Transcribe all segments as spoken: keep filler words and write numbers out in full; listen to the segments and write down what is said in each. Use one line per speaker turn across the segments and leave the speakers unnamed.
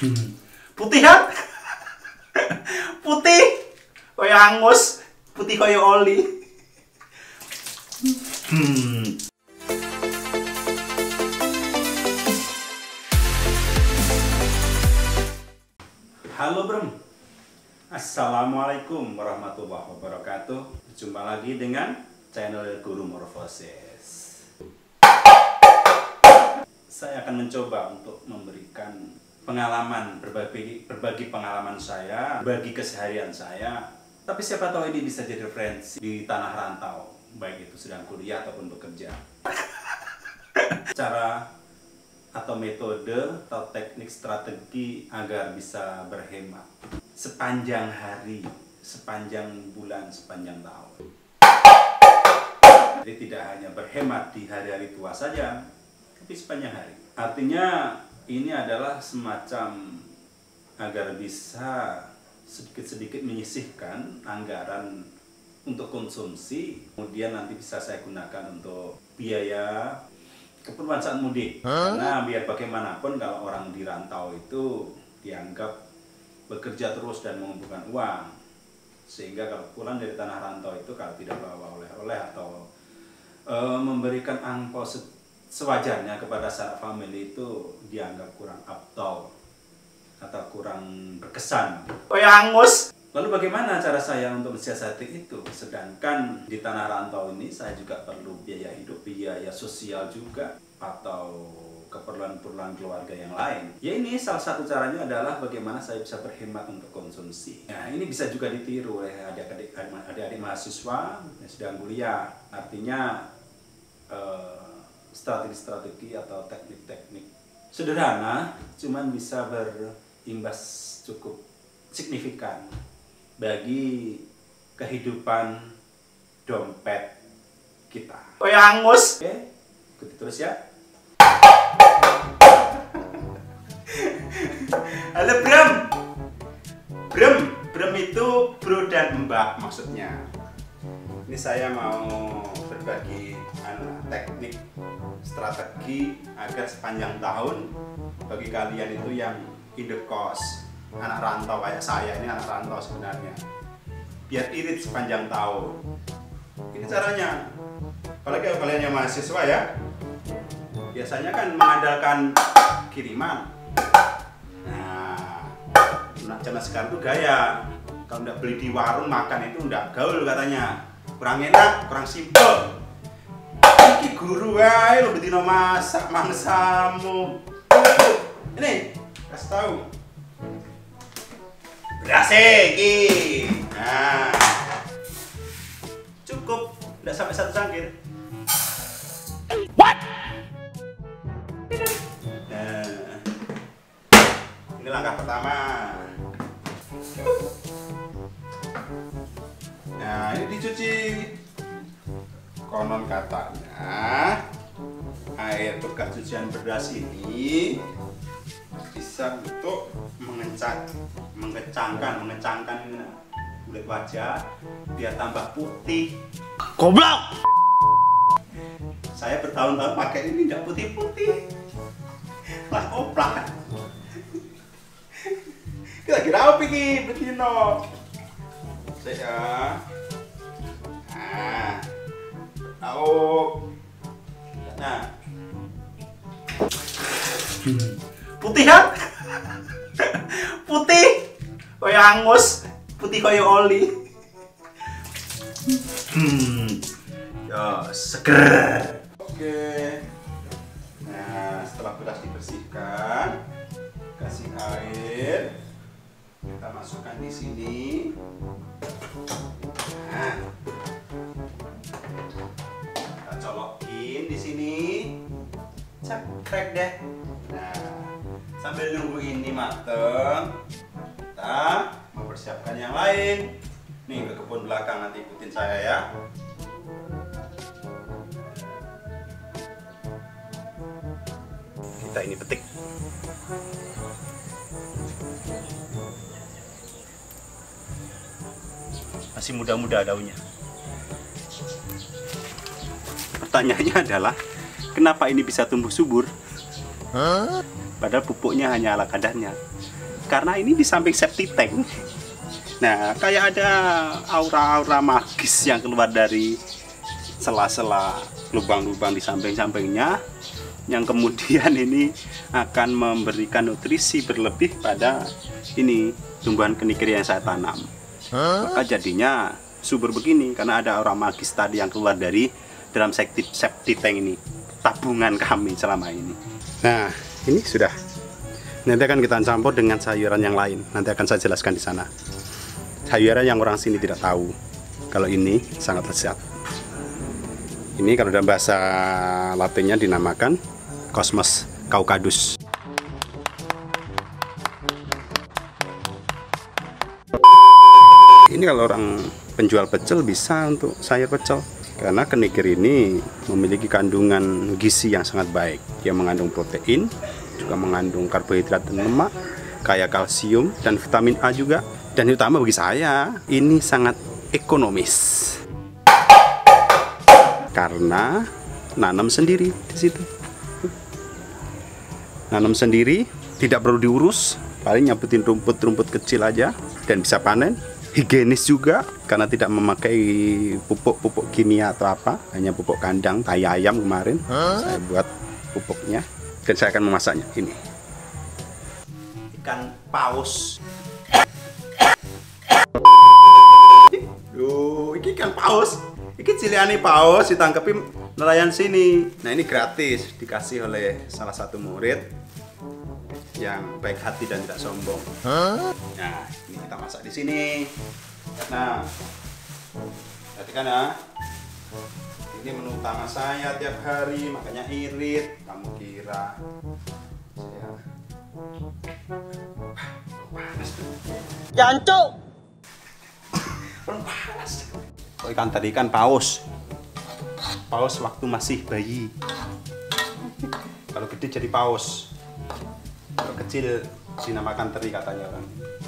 Hmm. Putih kan? Putih kaya hangus, putih kaya oli. Hmm. Halo Bro, Assalamualaikum warahmatullahi wabarakatuh. Berjumpa lagi dengan channel Guru Morfosis. Saya akan mencoba untuk memberikan pengalaman, berbagi, berbagi pengalaman saya, berbagi keseharian saya. Tapi siapa tahu ini bisa jadi referensi di tanah rantau, baik itu sedang kuliah ataupun bekerja. Cara atau metode atau teknik strategi agar bisa berhemat sepanjang hari, sepanjang bulan, sepanjang tahun. Jadi tidak hanya berhemat di hari-hari tua saja, tapi sepanjang hari. Artinya ini adalah semacam agar bisa sedikit-sedikit menyisihkan anggaran untuk konsumsi, kemudian nanti bisa saya gunakan untuk biaya keperluan saat mudik. Huh? Karena biar bagaimanapun kalau orang di rantau itu dianggap bekerja terus dan mengumpulkan uang, sehingga kalau pulang dari tanah rantau itu kalau tidak bawa oleh-oleh atau e, memberikan angpau sewajarnya kepada sanak family itu dianggap kurang afdol atau kurang berkesan. Oh ya hangus. Lalu bagaimana cara saya untuk mensiasati itu? Sedangkan di tanah rantau ini saya juga perlu biaya hidup, biaya sosial juga, atau keperluan-keperluan keluarga yang lain. Ya ini salah satu caranya adalah bagaimana saya bisa berhemat untuk konsumsi. Nah ini bisa juga ditiru oleh adik-adik adik-adik mahasiswa yang sedang kuliah. Artinya strategi-strategi atau teknik-teknik sederhana, cuman bisa berimbas cukup signifikan bagi kehidupan dompet kita. Oh ya hangus. Oke, ikuti terus ya. Halo Bram. Bram, Bram itu bro dan mbak maksudnya. Ini saya mau berbagi anu, teknik strategi agar sepanjang tahun bagi kalian itu yang indekos, anak rantau kayak saya, ini anak rantau sebenarnya, biar irit sepanjang tahun. Ini caranya. Apalagi kalau kalian yang mahasiswa ya, biasanya kan mengandalkan kiriman. Nah, zaman sekarang tuh gaya, kalau nggak beli di warung makan itu nggak gaul katanya, kurang enak, kurang simpel. Iki guru wae lo betino masak mangsamu. Ini kasih tahu. Berhasil iki. Nah. Cukup, enggak sampai satu cangkir. What? Nah. Ini langkah pertama. Nah, ini dicuci. Konon katanya air bekas cucian beras ini bisa untuk mengencang, mengecangkan, mengecangkan kulit wajah biar tambah putih. Goblok! Saya bertahun-tahun pakai ini tidak putih-putih, lah oplak. Kita kira apa ini betino? Saya, nah, tahu, nah. Putih kan? Putih kaya hangus, putih kaya oli. Hmm. Ya, seger. Oke. Nah, setelah beras dibersihkan, kasih air. Kita masukkan di sini. Nah. Kita colokin di sini. Ceprek deh. Nah, sambil nunggu ini mateng, kita mempersiapkan yang lain. Nih ke kebun belakang, nanti ikutin saya ya. Kita ini petik. Masih muda-muda daunnya. Pertanyaannya adalah, kenapa ini bisa tumbuh subur? Huh?
padahal pupuknya hanya ala kadarnya. Karena ini di samping septic tank. Nah, kayak ada aura-aura magis yang keluar dari sela-sela lubang-lubang di samping-sampingnya, yang kemudian ini akan memberikan nutrisi berlebih pada ini tumbuhan kenikir yang saya tanam. Maka jadinya subur begini karena ada aura magis tadi yang keluar dari dalam septic, septic tank ini, tabungan kami selama ini. Nah, ini sudah. Nanti akan kita campur dengan sayuran yang lain. Nanti akan saya jelaskan di sana. Sayuran yang orang sini tidak tahu. Kalau ini sangat lezat. Ini kalau dalam bahasa Latinnya dinamakan Cosmos caucadus. Ini kalau orang penjual pecel bisa untuk sayur pecel, karena kenikir ini memiliki kandungan gizi yang sangat baik. Dia mengandung protein, juga mengandung karbohidrat dan lemak, kaya kalsium dan vitamin A juga. Dan utama bagi saya, ini sangat ekonomis karena nanam sendiri di situ. Nanam sendiri, tidak perlu diurus, paling nyabutin rumput-rumput kecil aja dan bisa panen. Higienis juga karena tidak memakai pupuk-pupuk kimia atau apa, hanya pupuk kandang, tai ayam kemarin. Huh? Saya buat pupuknya dan saya akan memasaknya. Ini ikan paus. Duh, ini ikan paus. Ini ciliani paus ditangkepin nelayan sini. Nah, ini gratis dikasih oleh salah satu murid yang baik hati dan tidak sombong. Huh? Nah, ini kita masak di sini. Nah, perhatikan ya. Ini menu utama saya tiap hari, makanya irit. Kamu kira saya panas tuh? Jancuk. Panas. Oh, ikan tadi ikan paus. Paus waktu masih bayi. Kalau gede jadi paus. Kalau kecil dinamakan teri katanya orang.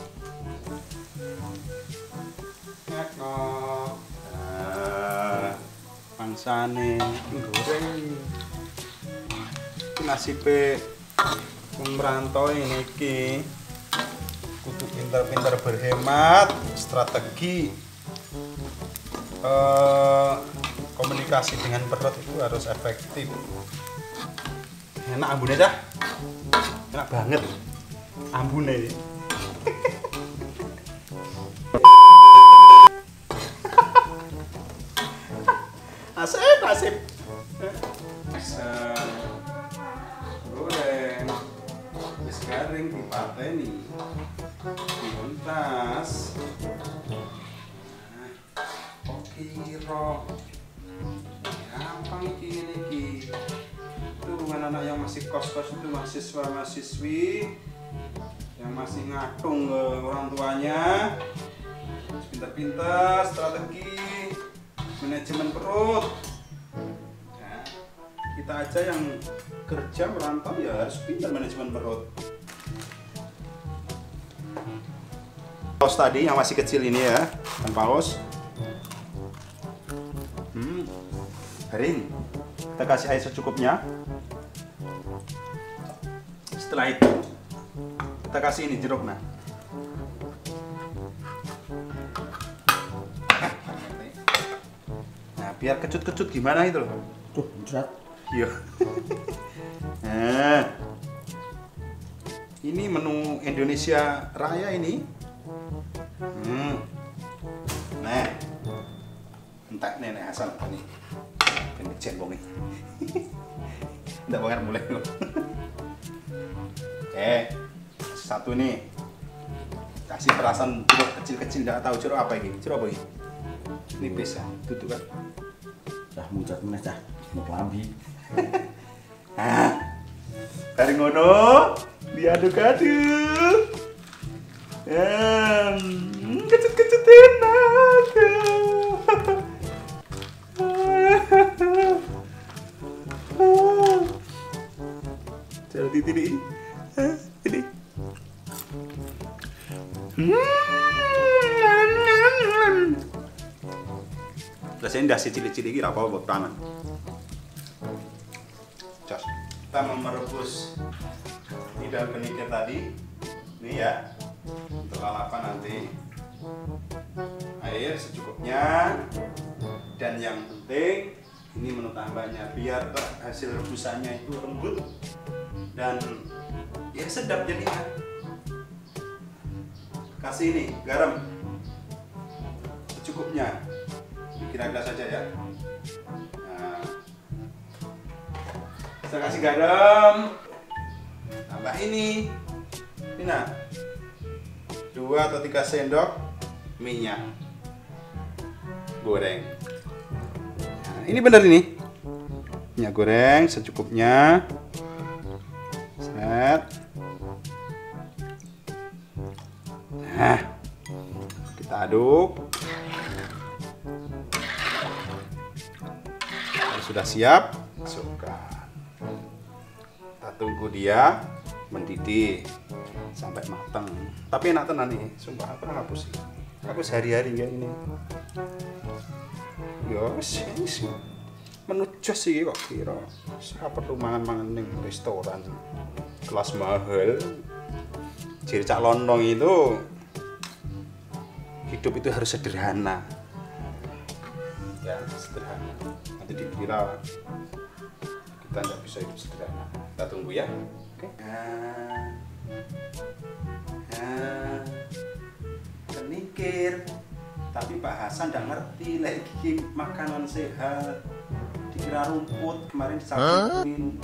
Nah, mangsane goreng. Nasibe wong merantau ini ki kudu pintar-pintar berhemat, strategi eh, komunikasi dengan perut itu harus efektif. Enak ambune dah. Enak banget ambune. Asik, asik. Goreng. Wis garing dipateni. Diuntas. Kok kira gampang iki iki. Anak-anak yang masih kos-kos itu mahasiswa-mahasiswi yang masih ngatung ke orang tuanya, pintar-pintar strategi manajemen perut. Nah, kita aja yang kerja merantau ya harus pintar manajemen perut. Paus tadi yang masih kecil ini ya, kan paus. Hmm, garing. Kita kasih air secukupnya. Setelah itu kita kasih ini jeruk. Nah, nah biar kecut-kecut gimana itu loh. Tuh, muncrat. Iya. Nah, ini menu Indonesia Raya ini. Hmm. Nah, entak nenek Hasan ini. Pengen bongi. Enggak banget mulai loh. Eh, satu nih, kasih perasan jeruk kecil-kecil, nggak tahu jeruk apa ini, jeruk apa ini? Nipis ya, tutup kan?
Dah muncrat meneh dah, mau kelambi.
Ah, dari ngono, diaduk-aduk. Hmm, kecut-kecut enak. Jadi ini. Ini. Hmm. Rasanya dasi cili-cili kira apa buat pangan. Jos. Kita memerebus ini
daun kenikir tadi. Nih ya, untuk lalapan nanti. Air secukupnya. Dan yang penting, ini menu tambahnya biar hasil rebusannya itu lembut dan ya sedap jadinya. Kasih ini garam secukupnya, kira-kira saja ya. Nah, saya kasih garam, tambah ini, ini nah, dua atau tiga sendok minyak goreng. Nah, ini benar ini, minyak goreng secukupnya. Set. Nah, kita aduk. Kalau sudah siap, masukkan. Kita tunggu dia mendidih sampai matang. Tapi enak tenan nih, sumpah aku pernah hapus sih. Aku sehari-hari kayak ini. Yos, ini sih menu jos sih kok kira. Saya perlu mangan-mangan ning restoran kelas mahal. Jadi Cak Lontong itu hidup itu harus sederhana. Ya, sederhana. Nanti dikira kita nggak bisa hidup sederhana. Kita tunggu ya. Oke. Nah, nah, kenikir. Tapi Pak Hasan nggak ngerti lagi makanan sehat. Dikira rumput, kemarin disakitin.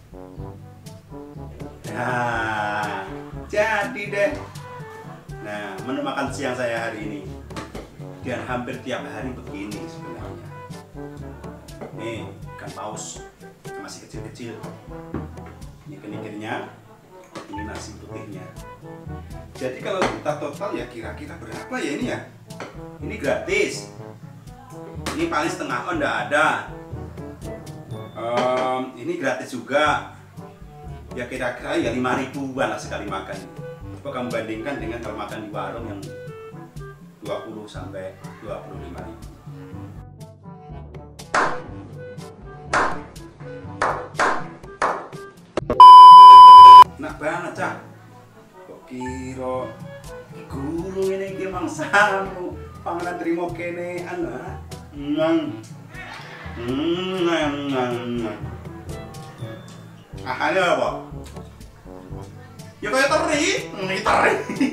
Nah, jadi deh. Nah, menu makan siang saya hari ini. Dan hampir tiap hari begini sebenarnya. Nih, ikan paus yang masih kecil-kecil. Ini kenikirnya, ini nasi putihnya. Jadi kalau kita total ya kira-kira berapa ya ini ya? Ini gratis. Ini paling setengah on nggak ada. Um, ini gratis juga. Ya kira-kira ya lima ribuan lah sekali makan. Coba kamu bandingkan dengan kalau makan di warung yang dua puluh sampai dua puluh lima ribu. Enak banget, Cak. Kok kira guru ini ki mangsamu panganan trimo kene ana. Nang. Nang nang. Ah, ada apa? Ya kayak teri, ini teri.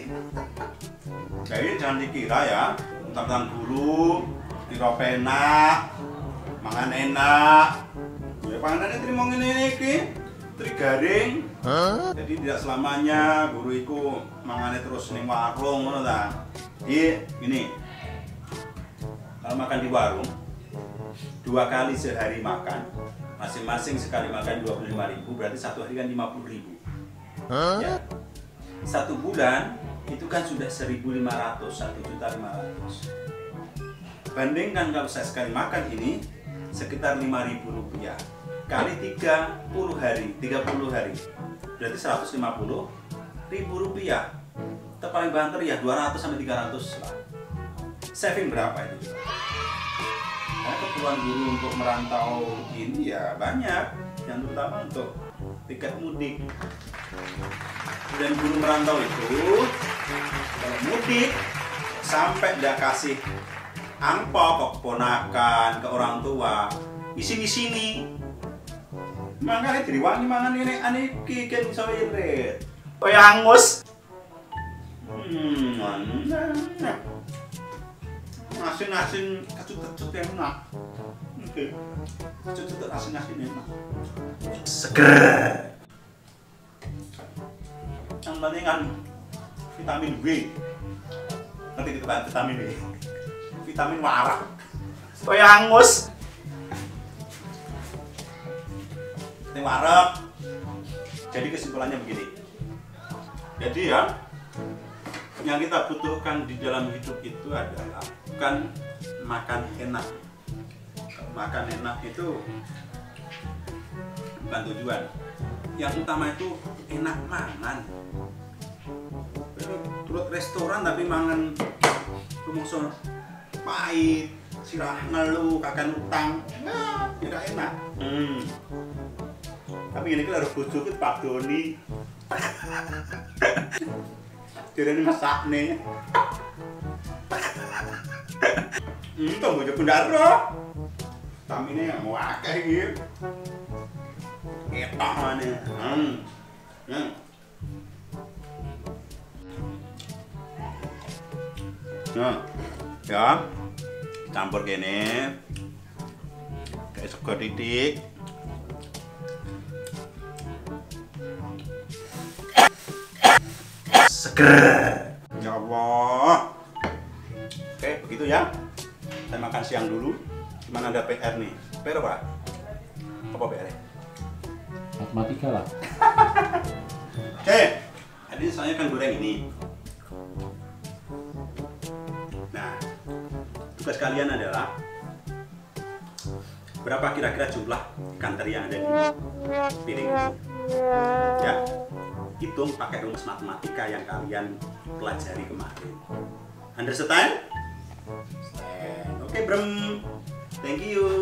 Jadi jangan dikira ya, tentang guru, kira penak, mangan enak. Ya panganannya terima ngene iki, teri garing. Huh? Jadi tidak selamanya guru itu mangannya terus ning warung ngono ta. Jadi gini. Kalau makan di warung, dua kali sehari makan, masing-masing sekali makan dua puluh lima ribu, berarti satu hari kan lima puluh ribu. Huh? Ya. Satu bulan itu kan sudah seribu lima ratus, satu juta lima ratus. Bandingkan kalau saya sekali makan ini sekitar lima ribu rupiah kali tiga puluh hari, tiga puluh hari, berarti seratus lima puluh ribu rupiah. Terpaling banter ya dua ratus sampai tiga ratus lah. Saving berapa itu? Nah, keperluan guru untuk merantau ini ya banyak, yang terutama untuk tiket mudik. Dan guru merantau itu kalau mudik sampai tidak kasih angpau ke keponakan, ke orang tua, di sini sini. Makanya diriwangi mangan ini aniki kan bisa irit. Kayak hangus. Hmm, mana? Asin-asin kecut-kecut yang enak. Oke. Kecut-kecut asin-asin enak. Seger. Yang penting kan vitamin B. Nanti kita bahas vitamin B. Vitamin warak. Kayak hangus. Ini warak. Jadi kesimpulannya begini. Jadi ya, yang kita butuhkan di dalam hidup itu adalah bukan makan enak. Makan enak itu bukan tujuan. Yang utama itu enak mangan. Turut restoran tapi mangan rumongso pahit, sirah ngeluh, kakan utang, nah, tidak enak. Hmm. Tapi ini kan harus bujuk Pak Doni
Kirain masak nih. Hmm, tunggu aja pendaro. Tapi ini mau akeh iki. Etak mana? Hmm. Hmm. Nah, ya. Campur gini. Kayak sego titik. Seger. Ya Allah. Oke, begitu ya. Saya makan siang dulu. Cuman ada P R nih. P R apa? Apa P R?
Matematika lah.
Oke. Jadi saya akan goreng ini. Nah, tugas kalian adalah berapa kira-kira jumlah ikan teri yang ada di piring ini? Ya. Hitung pakai rumus matematika yang kalian pelajari kemarin. Understand? Understand. Oke, Brem. Thank you.